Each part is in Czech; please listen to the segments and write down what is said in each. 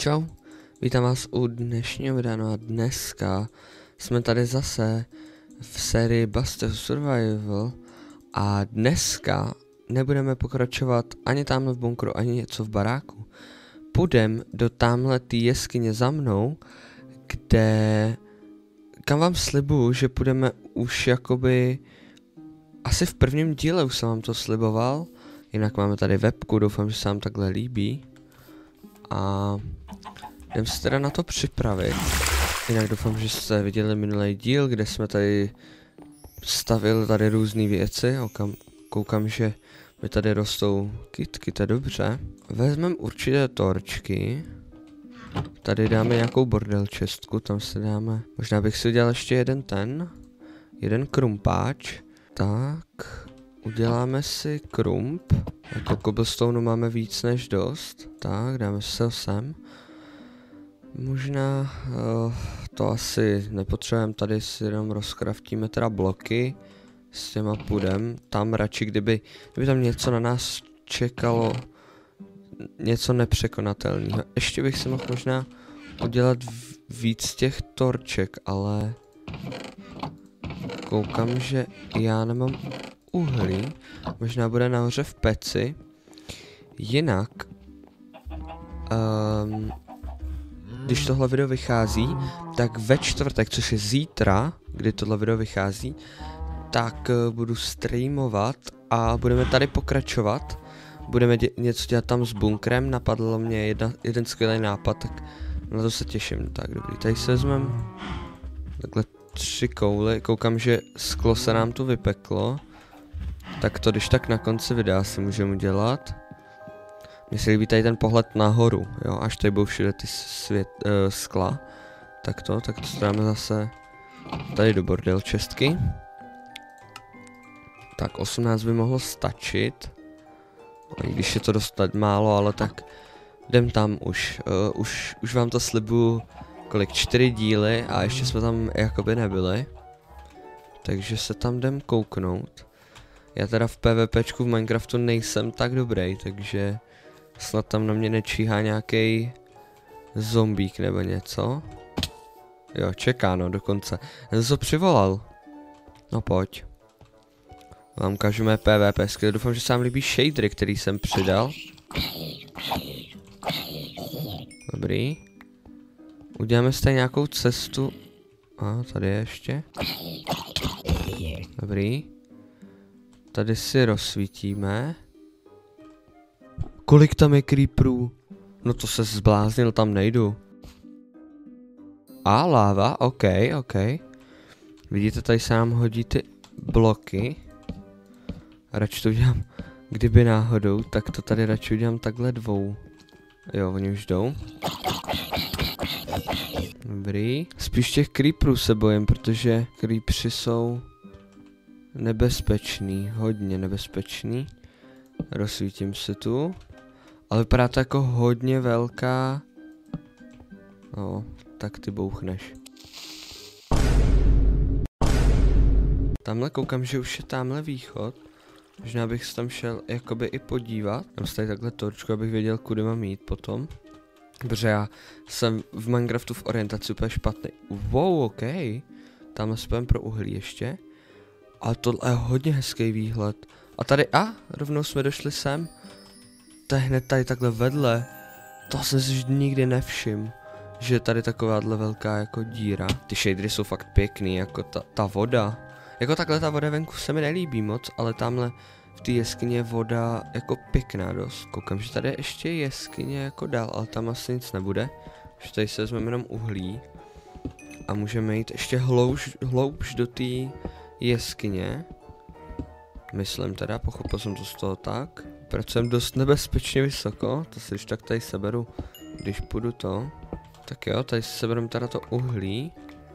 Čau, vítám vás u dnešního videa, no a dneska jsme tady zase v sérii Buster Survival a dneska nebudeme pokračovat ani tamhle v bunkru, ani něco v baráku. Půjdem do tamhle té jeskyně za mnou, kam vám slibuju, že půjdeme už jakoby, asi v prvním díle už jsem vám to sliboval, jinak máme tady webku, doufám, že se vám takhle líbí. A jdem se teda na to připravit. Jinak doufám, že jste viděli minulý díl, kde jsme tady stavili tady různé věci. Koukám, že mi tady rostou kytky, to je dobře. Vezmeme určitě torčky. Tady dáme nějakou bordel čestku, tam si dáme. Možná bych si udělal ještě jeden krumpáč. Tak, uděláme si krump. Jako cobblestone máme víc než dost. Tak, dáme si ho sem. Možná to asi nepotřebujeme, tady si jenom rozcraftíme teda bloky. S těma půjdem. Tam radši, kdyby tam něco na nás čekalo, něco nepřekonatelného. Ještě bych si mohl možná udělat víc těch torček, ale koukám, že já nemám uhlí. Možná bude nahoře v peci. Jinak když tohle video vychází, tak ve čtvrtek, což je zítra, kdy tohle video vychází, tak budu streamovat a budeme tady pokračovat. Budeme něco dělat tam s bunkrem, napadlo mě jeden skvělý nápad, tak na to se těším. Tak dobrý, tady se vezmeme takhle 3 koule, koukám, že sklo se nám tu vypeklo. Tak to když tak na konci videa si můžeme udělat. Mně se líbí tady ten pohled nahoru, jo, až tady budou všude ty skla. Tak to dáme zase tady do bordel čestky. Tak 18 by mohlo stačit. I když je to dost málo, ale tak jdem tam už. Už vám to slibuju, kolik 4 díly a ještě jsme tam jakoby nebyli. Takže se tam jdem kouknout. Já teda v PvPčku v Minecraftu nejsem tak dobrý, takže snad tam na mě nečíhá nějaký zombík nebo něco. Jo, čeká no dokonce. Já jsem to přivolal. No pojď. Vám ukážu mé PvPsky, doufám, že se vám líbí shadery, který jsem přidal. Dobrý. Uděláme si tady nějakou cestu. A tady je ještě. Dobrý. Tady si rozsvítíme. Kolik tam je creeperů? No to se zbláznil, tam nejdu. A láva, ok. Vidíte, tady se nám hodí ty bloky. Radši to udělám, kdyby náhodou, tak to tady radši udělám takhle 2. Jo, oni už jdou. Dobrý. Spíš těch creeperů se bojím, protože creepeři jsou nebezpečný, hodně nebezpečný. Rozsvítím se tu. Ale vypadá to jako hodně velká. No, tak ty bouchneš. Tamhle koukám, že už je tamhle východ. Možná bych se tam šel jakoby i podívat. Mám tady takhle torčku, abych věděl, kudy mám jít potom. Protože já jsem v Minecraftu v orientaci úplně špatný. Wow, ok. Tamhle spojím pro uhlí ještě. Ale tohle je hodně hezký výhled. A tady, rovnou jsme došli sem. To je hned tady takhle vedle. To jsem si nikdy nevšiml, že je tady takováhle velká jako díra. Ty shadery jsou fakt pěkný, jako ta voda. Jako takhle ta voda venku se mi nelíbí moc, ale tamhle v té jeskyně je voda jako pěkná dost. Koukám, že tady je ještě jeskyně jako dál, ale tam asi nic nebude. Že tady se vezmeme jenom uhlí. A můžeme jít ještě hloubš do té jeskyně. Myslím teda, pochopil jsem to z toho tak. Pracujeme dost nebezpečně vysoko, to si když tak tady seberu, když půjdu to. Tak jo, tady si sebereme teda to uhlí.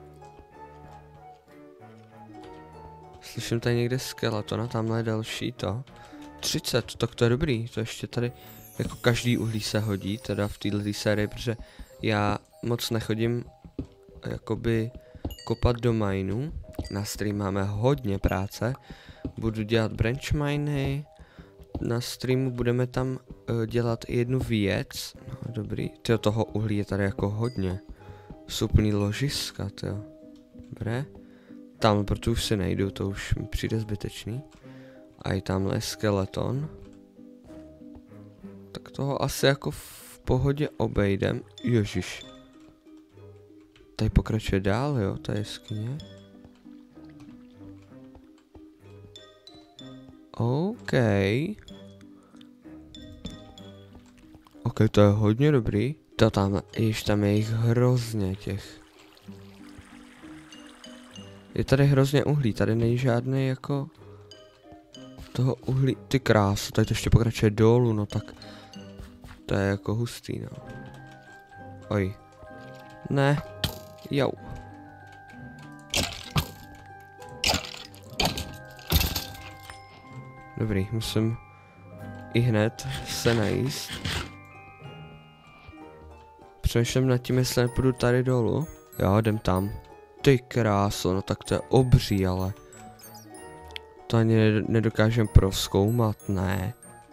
Slyším tady někde skeletona, tamhle je další to. 30, tak to je dobrý, to ještě tady, jako každý uhlí se hodí, teda v této sérii, protože já moc nechodím jakoby kopat do mineu. Na stream máme hodně práce. Budu dělat branch miny, na streamu budeme tam dělat jednu věc. No, dobrý. Tyjo, toho uhlí je tady jako hodně. Jsou plný ložiska, tyjo. Dobré. Tam, protože už si nejdu, to už mi přijde zbytečný. A i tamhle je skeleton. Tak toho asi jako v pohodě obejdem. Ježiš. Tady pokračuje dál, jo, ta jeskyně. OK. OK, to je hodně dobrý. To tam, již tam je jich hrozně těch. Je tady hrozně uhlí, tady není žádný jako... Toho uhlí, ty krásu, tady to ještě pokračuje dolů, no tak... To je jako hustý, no. Oj. Ne. Jau. Dobrý, musím i hned se najíst. Přemýšlím nad tím, jestli nepůjdu tady dolů. Jo, jdem tam. Ty kráso, no tak to je obří, ale... To ani nedokážem prozkoumat, ne.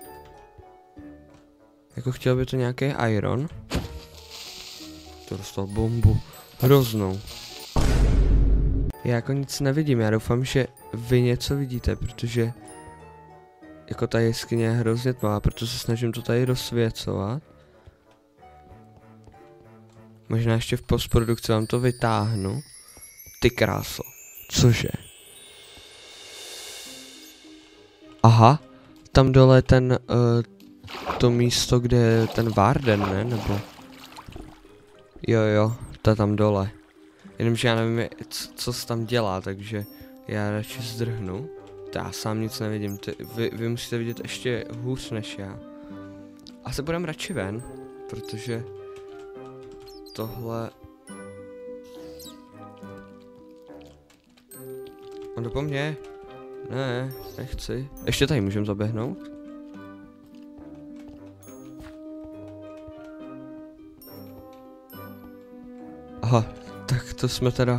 Jako chtěl by to nějaký iron. To dostal bombu. Hroznou. Já jako nic nevidím, já doufám, že vy něco vidíte, protože... Jako ta jeskyně je hrozně tmavá, proto se snažím to tady rozsvěcovat. Možná ještě v postprodukci vám to vytáhnu. Ty kráso. Cože? Aha. Tam dole ten, to místo, kde je ten Warden, ne? Nebo... Jo, to je tam dole. Jenomže já nevím, co se tam dělá, takže já radši zdrhnu. Já sám nic nevidím, vy musíte vidět ještě hůř než já. Asi budem radši ven, protože tohle... On jde po mně. Ne, nechci. Ještě tady můžem zaběhnout? Aha, tak to jsme teda...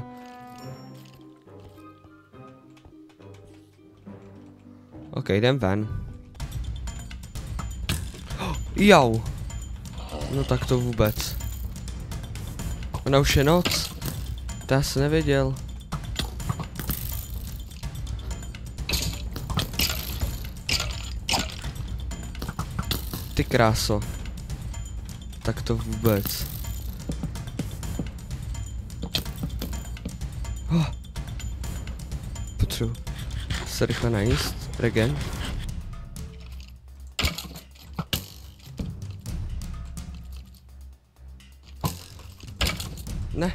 OK, jdem ven. Jau. No tak to vůbec. Ona už je noc. To já jsem nevěděl. Ty kráso. Tak to vůbec. Potřebuji se rychle najíst. Regen. Ne.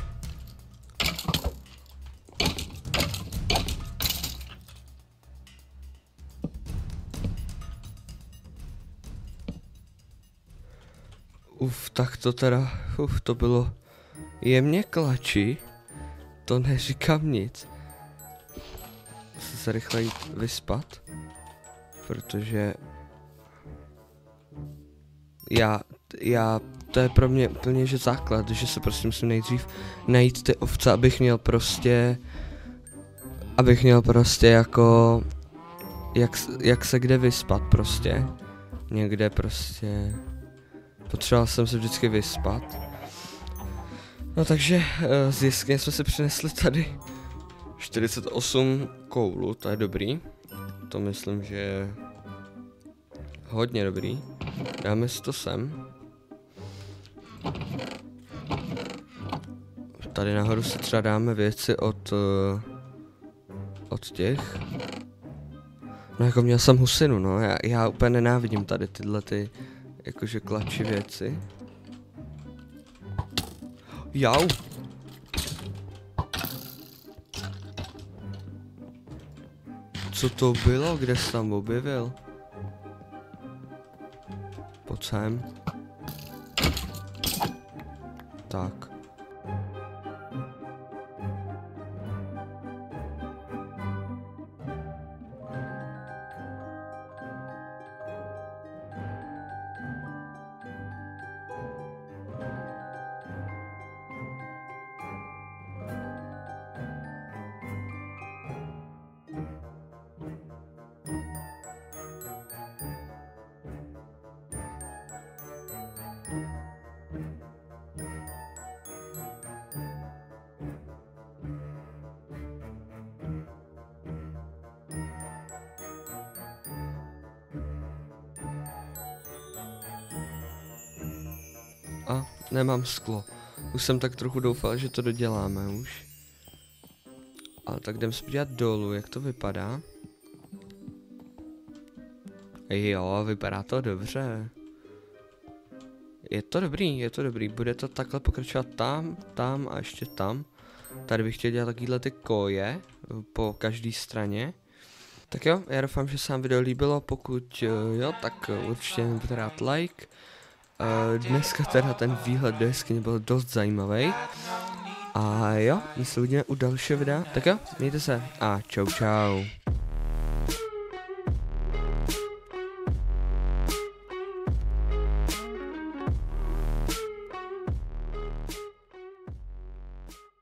Tak to teda, to bylo jemně klačí. To neříkám nic. Musím se rychle jít vyspat. Protože to je pro mě úplně že základ, že se prostě musím nejdřív najít ty ovce, abych měl prostě jako jak se kde vyspat prostě. Někde prostě potřeboval jsem se vždycky vyspat. No takže z jeskyně jsme si přinesli tady 48 koulů, to je dobrý. To myslím, že je hodně dobrý. Dáme si to sem. Tady nahoru si třeba dáme věci od těch. No jako měl jsem husinu, no. Já úplně nenávidím tady tyhle ty jakože klači věci. Jau. Co to bylo? Kde jsi tam objevil? Pojď sem. Tak. nemám sklo. Už jsem tak trochu doufal, že to doděláme už. Ale tak jdem se podívat dolů, jak to vypadá. Jo, vypadá to dobře. Je to dobrý, bude to takhle pokračovat tam a ještě tam. Tady bych chtěl dělat takovýhle ty koje po každé straně. Tak jo, já doufám, že se vám video líbilo, pokud jo, tak určitě nebudete dát like. Dneska teda ten výhled do jeskyně byl dost zajímavý. A jo, my se uvidíme u dalšího videa. Tak jo, mějte se a čau čau.